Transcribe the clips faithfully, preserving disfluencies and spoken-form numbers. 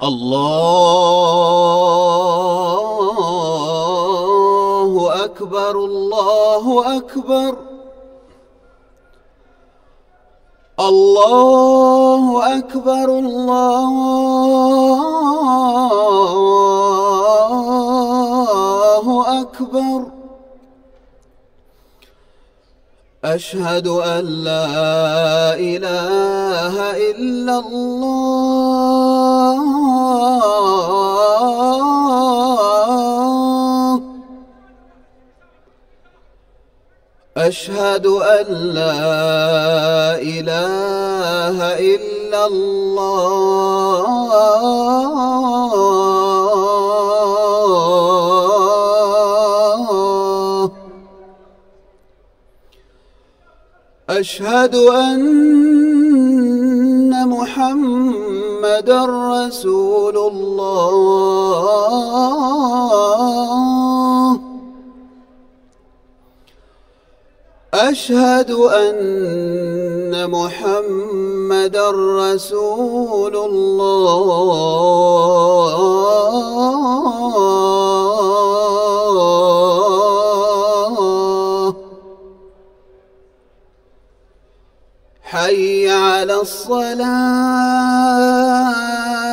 الله أكبر الله أكبر الله أكبر الله أكبر. أشهد أن لا إله إلا الله أشهد أن لا إله إلا الله أشهد أن محمدًا رسول الله أشهد أن محمدًا رسول الله. حي على الصلاة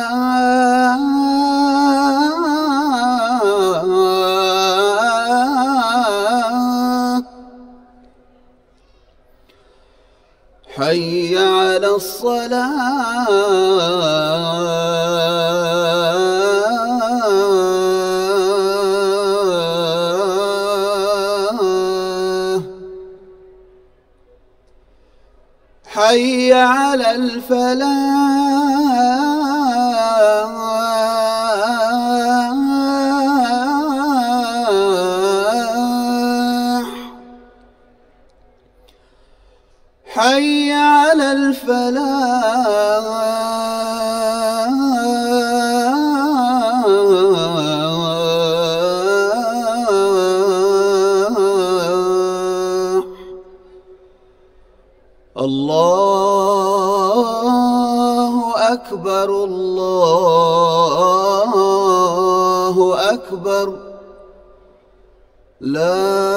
حي على الصلاة حي على الفلاح حي على الفلاح. الله أكبر الله أكبر. لا